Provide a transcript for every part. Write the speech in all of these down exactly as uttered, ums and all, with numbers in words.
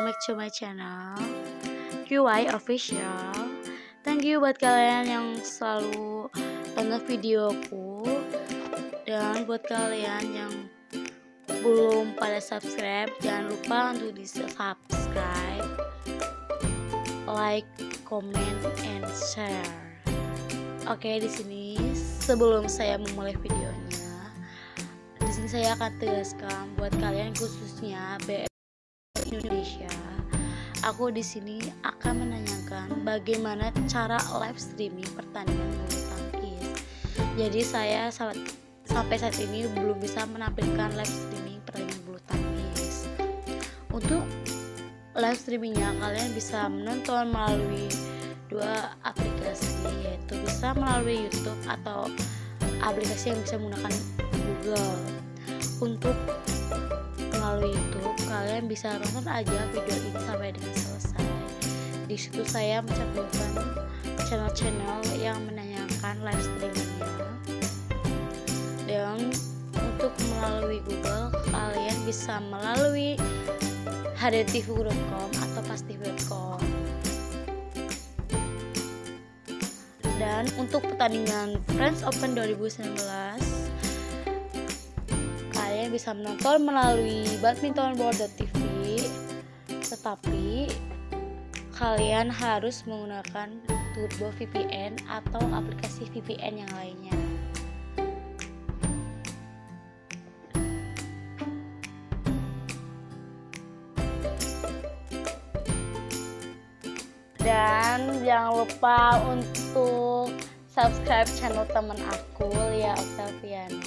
back to my channel Q Y Official. Thank you buat kalian yang selalu tonton videoku, dan buat kalian yang belum pada subscribe, jangan lupa untuk di subscribe, like, comment, and share. Oke, di sini sebelum saya memulai videonya, di sini saya akan tegaskan buat kalian khususnya B M Indonesia. Aku di sini akan menanyakan bagaimana cara live streaming pertandingan bulu tangkis. Jadi saya sampai saat ini belum bisa menampilkan live streaming pertandingan bulu tangkis. Untuk live streamingnya kalian bisa menonton melalui dua aplikasi, yaitu bisa melalui YouTube atau aplikasi yang bisa menggunakan Google. Untuk melalui YouTube kalian bisa tonton aja video ini sampai dengan selesai. Di situ saya mencantumkan channel-channel yang menanyakan live streamingnya. Dan untuk melalui Google kalian bisa melalui h d t v dot com atau pastv dot com. Dan untuk pertandingan French Open dua ribu sembilan belas kalian bisa menonton melalui badminton board dot t v, tetapi kalian harus menggunakan Turbo V P N atau aplikasi V P N yang lainnya. Dan jangan lupa untuk subscribe channel teman aku, Lia Octaviani.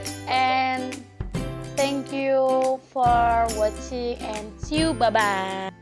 And thank you for watching and see you, bye bye.